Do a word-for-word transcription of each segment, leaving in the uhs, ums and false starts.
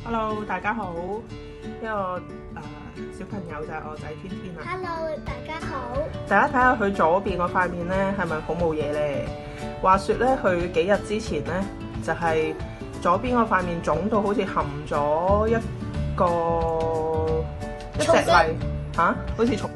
Hello， 大家好，呢個誒、呃、小朋友就係我仔天天啦。 Hello， 大家好。 大家睇下佢左邊嗰塊面咧，係咪好冇嘢咧？話說咧，佢幾日之前咧，就係、是、左邊嗰塊面腫到好似含咗一個一隻嚟嚇，好似蟲。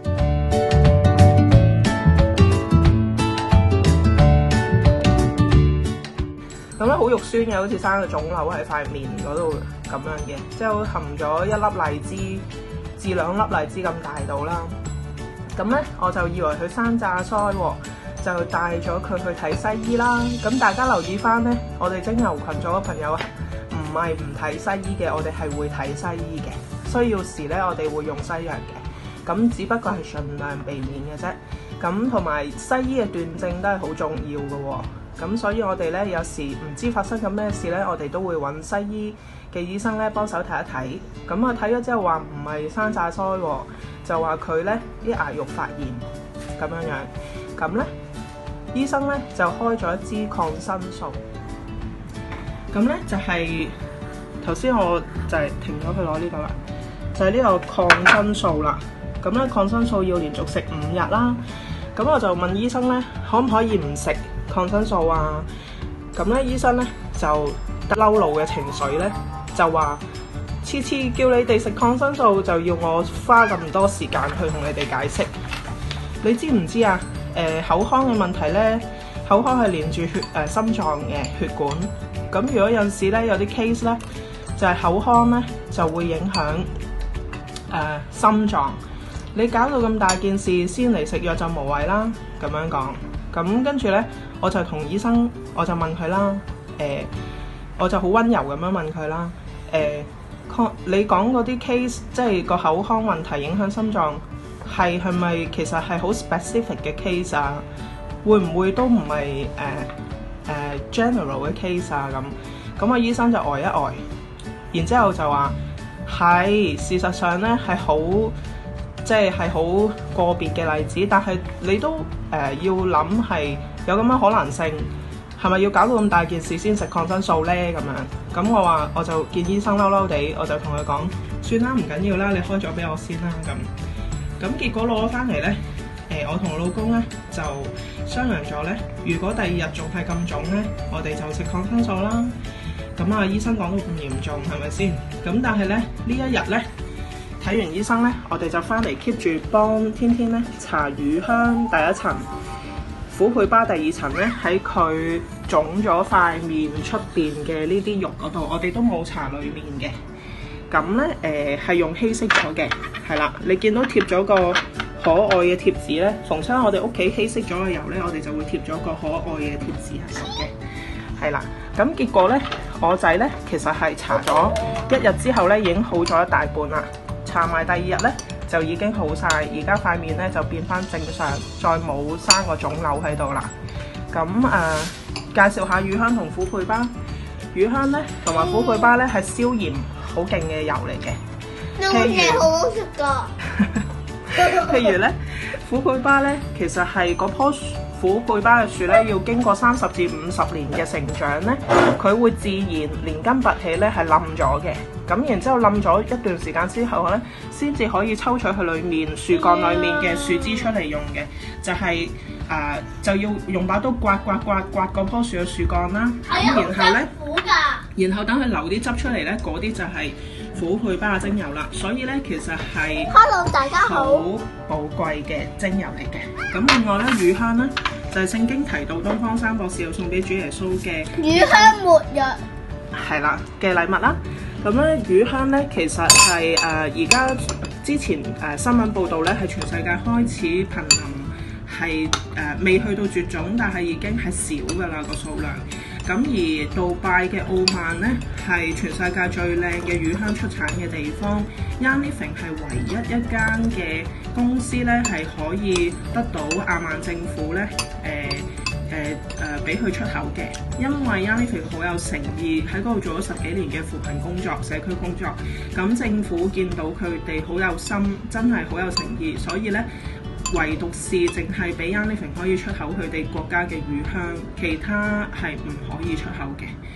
咁咧好肉酸嘅，好似生個腫瘤喺塊面嗰度咁樣嘅，即係含咗一粒荔枝至兩粒荔枝咁大度啦。咁咧我就以為佢生炸腮喎，就帶咗佢去睇西醫啦。咁大家留意翻咧，我哋精油群組嘅朋友唔係唔睇西醫嘅，我哋係會睇西醫嘅。需要時咧，我哋會用西藥嘅。咁只不過係盡量避免嘅啫。咁同埋西醫嘅斷症都係好重要嘅喎。咁所以我哋咧有時唔知發生緊咩事咧，我哋都會揾西醫嘅醫生咧幫手睇一睇。咁啊睇咗之後話唔係生炸腮喎，就話佢咧啲牙肉發炎咁樣樣。咁咧醫生咧就開咗一支抗生素。咁咧就係頭先我就係停咗佢攞呢個啦，就係、是、呢個抗生素啦。咁咧抗生素要連續食五日啦。咁我就問醫生咧，可唔可以唔食抗生素啊？咁咧醫生咧就嬲怒嘅情緒咧，就話次次叫你哋食抗生素就要我花咁多時間去同你哋解釋。你知唔知啊？誒、呃、口腔嘅問題咧，口腔係連住血誒、呃、心臟嘅血管。咁如果有陣時咧有啲 case 咧，就係、是、口腔咧就會影響誒、呃、心臟。你搞到咁大件事先嚟食藥就無謂啦，咁樣講。咁跟住咧，我就同醫生，我就問佢啦，誒、呃，我就好溫柔咁樣問佢啦，誒、呃，抗你講嗰啲 case，即係個口腔問題影響心臟，係係咪其實係好 specific 嘅 case 啊？會唔會都唔係誒誒 general 嘅 case 啊？咁咁個醫生就呆一呆，然之後就話係事實上咧係好。即係係好個別嘅例子，但係你都誒、呃、要諗係有咁嘅可能性，係咪要搞到咁大件事先食抗生素咧？咁樣咁我話我就見醫生嬲嬲地，我就同佢講：算啦，唔緊要啦，你開咗俾我先啦。咁咁結果攞咗翻嚟咧，誒、呃、我同我老公咧就商量咗咧，如果第二日仲係咁腫咧，我哋就食抗生素啦。咁啊，醫生講到咁嚴重係咪先？咁但係咧呢一日咧。睇完醫生咧，我哋就翻嚟 keep 住幫天天咧搽乳香第一層，虎倍巴第二層咧喺佢腫咗塊面出邊嘅呢啲肉嗰度，我哋都冇搽裡面嘅。咁咧誒係用稀釋咗嘅，係啦。你見到貼咗個可愛嘅貼紙咧，逢親我哋屋企稀釋咗嘅油咧，我哋就會貼咗個可愛嘅貼紙喺度嘅，係啦。咁結果咧，我仔咧其實係搽咗一日之後咧，已經好咗一大半啦。搽埋第二日咧就已經好晒，而家塊面咧就變翻正常，再冇生個腫瘤喺度啦。咁誒、呃、介紹下乳香同虎倍巴。乳香咧同埋虎倍巴咧係消炎好勁嘅油嚟嘅。 呢個嘢好好食㗎。 譬如咧，虎倍巴咧其實係嗰棵虎倍巴嘅樹咧，要經過三十至五十年嘅成長咧，佢會自然連根拔起咧係冧咗嘅。咁然之後冧咗一段時間之後咧，先至可以抽取佢裡面樹幹裡面嘅樹枝出嚟用嘅。就係、是、誒、呃、就要用把刀刮刮刮刮嗰棵樹嘅樹幹啦。咁然後咧，然後等佢流啲汁出嚟咧，嗰啲就係虎倍巴嘅精油啦。所以咧，其實係 Hello 大家好， 好寶貴嘅精油嚟嘅。咁另外咧，乳香咧就係、是、聖經提到東方三博士要送俾主耶穌嘅乳香沒藥係啦嘅禮物啦。咁咧乳香咧其實係誒而家之前誒、呃、新聞報道咧係全世界開始瀕臨係誒未去到絕種，但係已經係少㗎啦個數量。咁而杜拜嘅奧曼咧係全世界最靚嘅乳香出產嘅地方。Yanlifeng 係唯一一間嘅公司咧係可以得到阿曼政府咧誒誒誒俾佢出口嘅，因為 Yanlifeng 好有誠意喺嗰度做咗十幾年嘅扶貧工作、社區工作。咁政府見到佢哋好有心，真係好有誠意，所以咧。唯獨是淨係俾 Yanlifeng 可以出口佢哋國家嘅乳香，其他係唔可以出口嘅。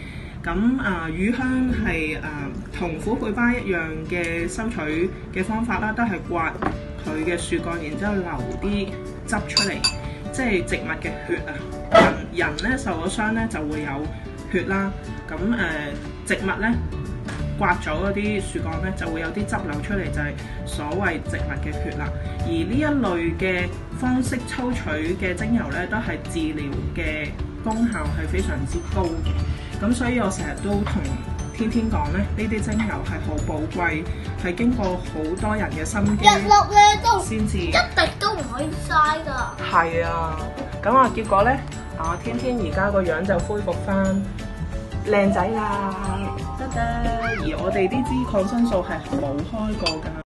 咁啊，乳香係誒同虎背巴一樣嘅收取嘅方法啦，都係刮佢嘅樹幹，然之後流啲汁出嚟，即係植物嘅血啊。人人咧受咗傷咧就會有血啦，咁誒、呃、植物咧刮咗嗰啲樹幹咧就會有啲汁流出嚟，就係所謂植物嘅血啦。而呢一類嘅方式抽取嘅精油咧，都係治療嘅功效係非常之高嘅。咁所以我成日都同天天講咧，呢啲精油係好寶貴，係經過好多人嘅心機一粒咧都先至一滴都唔可以嘥㗎。 係啊，咁啊結果咧，啊天天而家個樣就恢復翻靚仔啦，得得。而我哋呢支抗生素係冇開過㗎。